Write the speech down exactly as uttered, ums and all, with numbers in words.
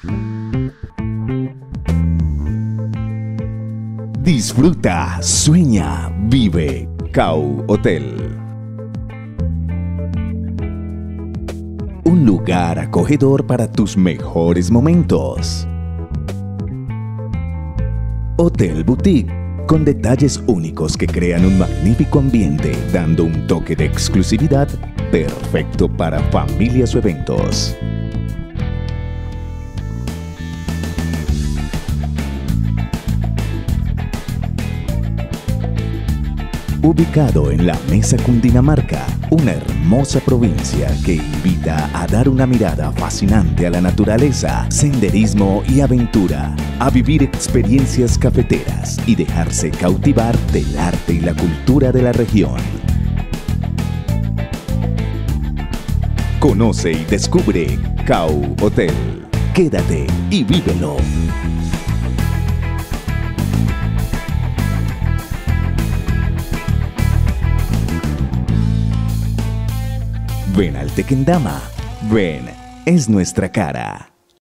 Disfruta, sueña, vive. Cau Hotel. Un lugar acogedor para tus mejores momentos. Hotel Boutique, con detalles únicos que crean un magnífico ambiente, dando un toque de exclusividad perfecto para familias o eventos. Ubicado en la Mesa Cundinamarca, una hermosa provincia que invita a dar una mirada fascinante a la naturaleza, senderismo y aventura, a vivir experiencias cafeteras y dejarse cautivar del arte y la cultura de la región. Conoce y descubre Cau Hotel. Quédate y vívelo. Ven al Tequendama. Ven, es nuestra cara.